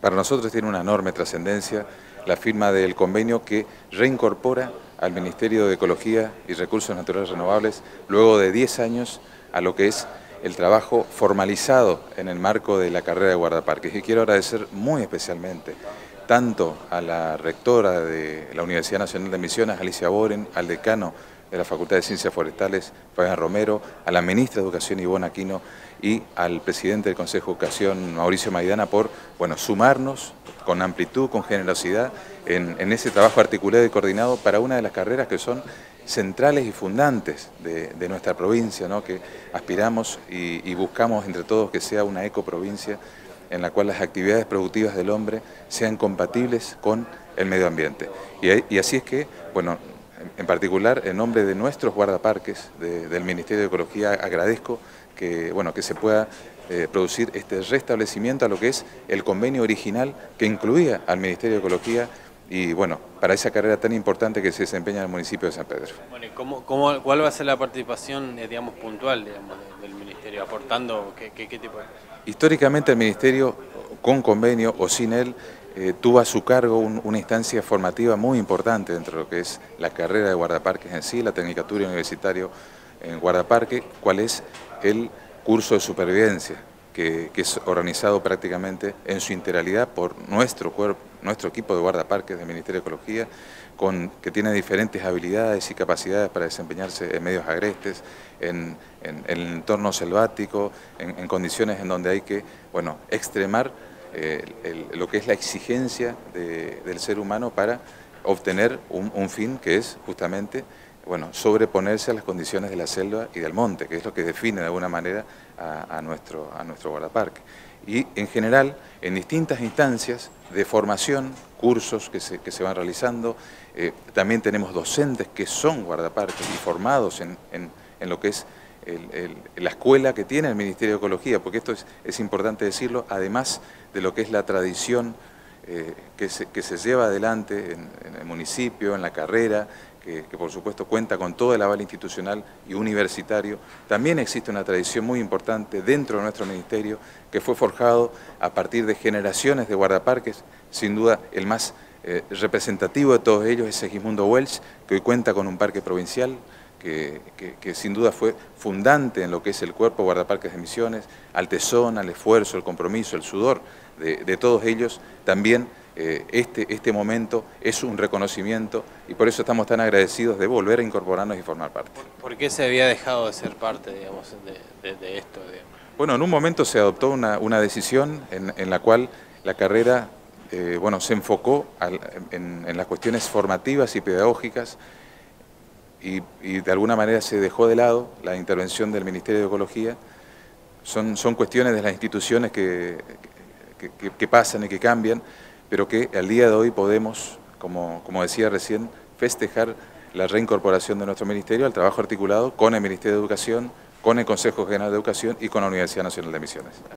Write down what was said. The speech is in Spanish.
Para nosotros tiene una enorme trascendencia la firma del convenio que reincorpora al Ministerio de Ecología y Recursos Naturales Renovables luego de 10 años a lo que es el trabajo formalizado en el marco de la carrera de guardaparques. Y quiero agradecer muy especialmente tanto a la rectora de la Universidad Nacional de Misiones, Alicia Boren, al decano de la Facultad de Ciencias Forestales, Fabián Romero, a la ministra de Educación, Ivonne Aquino, y al presidente del Consejo de Educación, Mauricio Maidana, por sumarnos con amplitud, con generosidad, en ese trabajo articulado y coordinado para una de las carreras que son centrales y fundantes de nuestra provincia, ¿no? Que aspiramos y buscamos entre todos que sea una ecoprovincia en la cual las actividades productivas del hombre sean compatibles con el medio ambiente. Y así es que, en particular, en nombre de nuestros guardaparques del Ministerio de Ecología, agradezco que se pueda producir este restablecimiento a lo que es el convenio original que incluía al Ministerio de Ecología y para esa carrera tan importante que se desempeña en el municipio de San Pedro. Bueno, ¿y cuál va a ser la participación, digamos, puntual, digamos, del Ministerio? ¿Aportando qué tipo de...? Históricamente el Ministerio, con convenio o sin él, tuvo a su cargo una instancia formativa muy importante dentro de lo que es la carrera de guardaparques en sí, la tecnicatura universitaria en guardaparque, cuál es el curso de supervivencia, que es organizado prácticamente en su integralidad por nuestro equipo de guardaparques del Ministerio de Ecología, que tiene diferentes habilidades y capacidades para desempeñarse en medios agrestes, en el entorno selvático, en condiciones en donde hay que extremar lo que es la exigencia del ser humano para obtener un fin que es justamente sobreponerse a las condiciones de la selva y del monte, que es lo que define de alguna manera a nuestro guardaparque. Y en general, en distintas instancias de formación, cursos que se van realizando, también tenemos docentes que son guardaparques y formados en lo que es la escuela que tiene el Ministerio de Ecología, porque esto es importante decirlo, además de lo que es la tradición que se lleva adelante en el municipio, en la carrera, que por supuesto cuenta con todo el aval institucional y universitario. También existe una tradición muy importante dentro de nuestro ministerio que fue forjado a partir de generaciones de guardaparques. Sin duda el más representativo de todos ellos es Segismundo Welch, que hoy cuenta con un parque provincial, que sin duda fue fundante en lo que es el cuerpo guardaparques de Misiones, al tesón, al esfuerzo, el compromiso, el sudor de todos ellos. También este momento es un reconocimiento y por eso estamos tan agradecidos de volver a incorporarnos y formar parte. ¿Por qué se había dejado de ser parte, digamos, de esto? Bueno, en un momento se adoptó una decisión en la cual la carrera se enfocó en las cuestiones formativas y pedagógicas y de alguna manera se dejó de lado la intervención del Ministerio de Ecología. Son cuestiones de las instituciones que pasan y que cambian, pero que al día de hoy podemos, como decía recién, festejar la reincorporación de nuestro ministerio al trabajo articulado con el Ministerio de Educación, con el Consejo General de Educación y con la Universidad Nacional de Misiones.